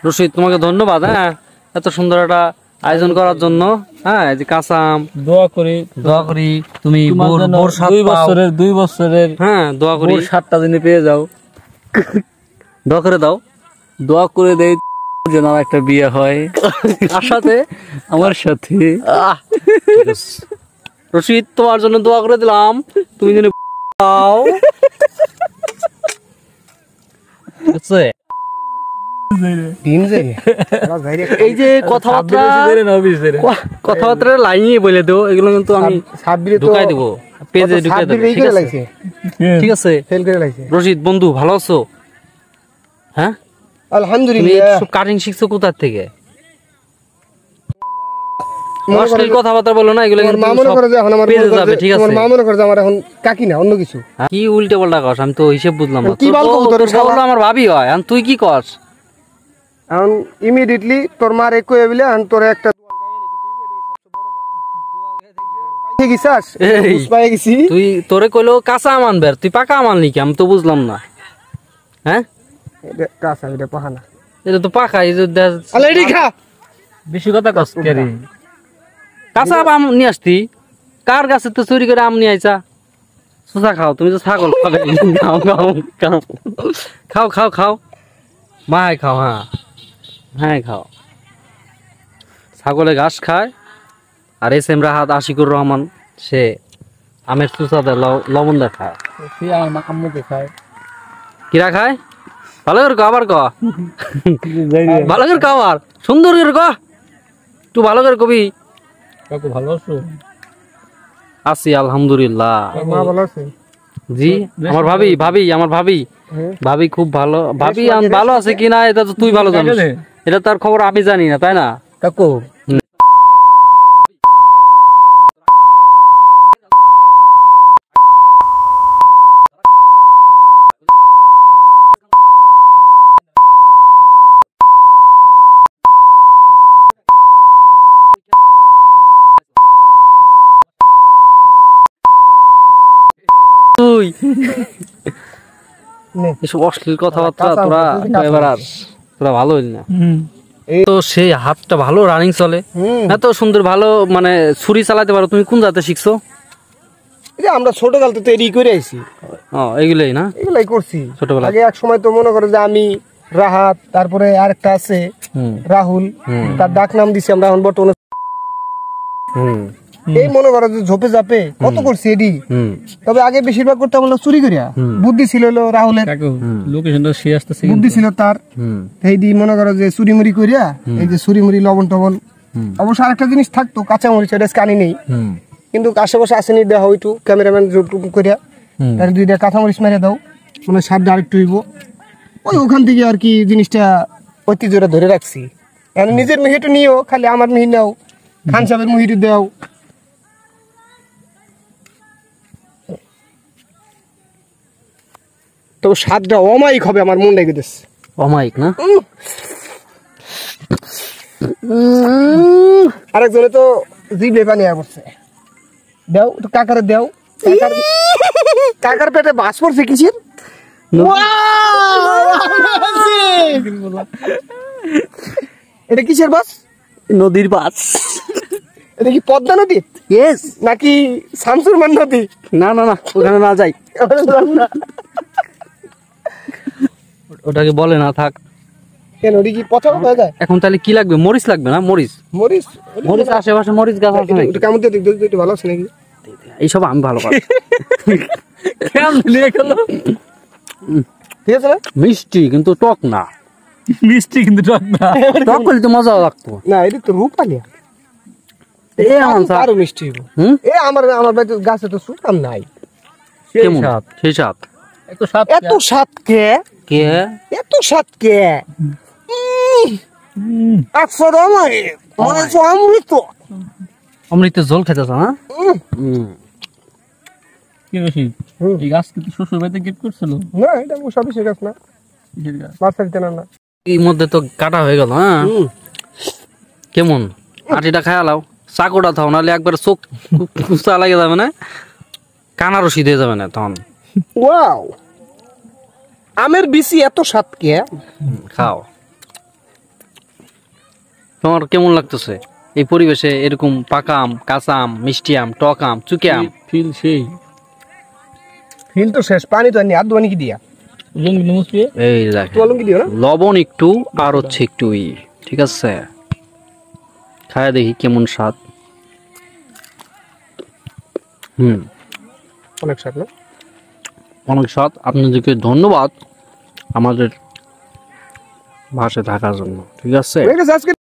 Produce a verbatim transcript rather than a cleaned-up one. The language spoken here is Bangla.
রশিদ তোমাকে ধন্যবাদ। হ্যাঁ, এত সুন্দর একটা আয়োজন করার জন্য। হ্যাঁ, এই যে কাঁচা আম, দোয়া করি দোয়া করি তুমি দুই বছরের দুই বছরের হ্যাঁ দোয়া করি সাতটা দিনে পেয়ে যাও। দোয়া করে দাও, দোয়া করে দেই যেন আমার একটা বিয়ে হয়। কার সাথে? আমার সাথে। রশিদ তোমার জন্য দোয়া করে দিলাম, তুমি যেন পাও। এই যে কথাবার্তা কথাবার্তা লাইনে বলে দেবো, এগুলো কিন্তু আমি ঢুকাই দেবো পেজে, ঢুকাই দেবো। ঠিক আছে রশিদ বন্ধু, ভালো আছো? হ্যাঁ আলহামদুলিল্লাহ। কাটিং শিখছো কোথা থেকে? অশ্লীল কথাবার্তা বলো না, এগুলো ঠিক আছে। কি উল্টে পাল্টা কস? আমি তো হিসেব বুঝলাম না। আমার ভাবি হয়, তুই কি কস? এখন ইমিডিয়েটলি তোর মার এক কয়ে বলে তোর একটা তুই তোরে কইলো কাঁচা আম আনবে, তুই পাকা আম আনলি কি? আমি তো বুঝলাম না। হ্যাঁ কাঁচা, এটা পাকা না, এটা তো পাকা। এই যে বেশি কথা কস কেরি। কাঁচা আম নিয়ে আসতি, কার গাছে তো চুরি করে আম নিয়ে আইছা? সোজা খাও, তুমি তো ছাগল। খাও খাও খাও খাও খাও মায় খাও। হ্যাঁ হ্যাঁ খাও। ছাগলে ঘাস খায়, আর এস এম রাহাত আশিকুর রহমান সে আমের চুচা দেয়, লবণ দেয় খায়। কিরা খায়? ভালো করে কো, আবার ক, ভালো করে কো, আবার সুন্দর করে ক, একটু ভালো করে কবি। ভালো আছো? আছি আলহামদুলিল্লাহ। জি আমার ভাবি ভাবি আমার ভাবি ভাবি খুব ভালো। ভাবি ভালো আছে কিনা এটা তো তুই ভালো জানিস, এটা তার খবর আমি জানি না, তাই না কাকু? তুই এসব অশ্লীল কথাবার্তা তোরা এবার আর তোরা ভালো হইল না। তো সেই হাতটা ভালো রানিং চলে, এত সুন্দর ভালো, মানে ছুরি চালাতে পারো। তুমি কোন জাতে শিখছো? আমরা ছোটকাল তো তৈরি করে আইছি। ও এগুলাই না, এগুলাই করছি ছোটবেলা। আগে এক সময় তো মনে করো যে আমি রাহাত, তারপরে আরেকটা আছে রাহুল, তার ডাক নাম দিছি আমরা এখন বর্তমানে। এই মনে করো যে ঝোপে ঝাপে কত করছি এডি। তবে আগে বেশিরভাগ করতে আমরা চুরি করিয়া, বুদ্ধি ছিল রাহুলের, বুদ্ধি ছিল তার। এই দি মনে করো যে চুরি মুড়ি করিয়া, এই যে চুরি মুড়ি লবণ টবণ, অবশ্য আরেকটা জিনিস থাকতো কাঁচা মরিচ, এটা কানি নেই কিন্তু আশেপাশে আসেনি, দেওয়া হইটু ক্যামেরাম্যান জুম করিয়া তার দুইটা কাঁচা মরিচ মেরে দাও, মানে স্বাদটা আরেকটু হইব। ওই ওখান থেকে আর কি জিনিসটা ঐতিহ্যটা ধরে রাখছি। নিজের মিহিটু নিও, খালি আমার মিহি নাও, খান সাহেবের মিহিটু দেও। তো স্বাদটা অমায়িক হবে, আমার মন লেগে দিচ্ছে। অমায়িক না? আরেকজনে তো জিভে পানি পড়ছে। দেও একটু কাকারে দেও। কাকার পেটে বাস পড়ছে কিসের? এটা কিসের বাস? নদীর বাস। এটা কি পদ্মা নদী নাকি শামসুরমান নদী? না না না, ওখানে না যাই, ওটাকে বলে না, থাক। কেন ওটা কি পচা হয়ে যায়? এখন তাহলে কি লাগবে? মরিচ লাগবে না? মরিচ মরিচ মরিচ আশেপাশে মরিচ গাছ আছে নাকি? কেমন একটু ভালো আছে নাকি? এইসব আমি ভালো পারি। ঠিক আছে না? মিষ্টি কিন্তু টক না। মিষ্টি কিন্তু টক না, টক করলে তো মজা লাগতো না। এটা তো রূপালিয়া, এ আরো মিষ্টি। এ আমার আমার গাছে তো সুকাম নাই। কেমন সেই স্বাদ? এত স্বাদ, এত স্বাদ কে কে এত স্বাদ কে? অমৃত অমৃত জল খেতেছ না? কি বেশি এই গাছ কি শ্বশুর বাড়িতে গিফট করছিল? না, এটা সবিশেষ গাছ না, নার্সারিতে না। না এর মধ্যে তো কাটা হয়ে গেল। হ্যাঁ কেমন আটিটা খায়ালাও, চাকুটা থাও, নাহলে একবার চোখ কুচা লাগে যাবে না, কানা রশি দিয়ে যাবে না তখন। ওয়াও, আমের বিচি এত স্বাদ কে? খাও। তোমার কেমন লাগতেছে এই পরিবেশে এরকম পাকা আম, কাঁচা আম, মিষ্টি আম, টক আম, চুকে আম? ফিল সেই ফিল তো শেষ, পানি তো আনি, আর দোয়ানি কি দিয়া? লঙ্গি নমস্তে এই দেখেন তোমার লুঙ্গি দিও না? লবণ একটু আর হচ্ছে একটু ই, ঠিক আছে? খায়া দেখি কেমন স্বাদ। হুম, অনেক স্বাদ না? অনেক স্বাদ। আপনাদেরকে ধন্যবাদ আমাদের ভাষায় থাকার জন্য, ঠিক আছে? এটা আজকে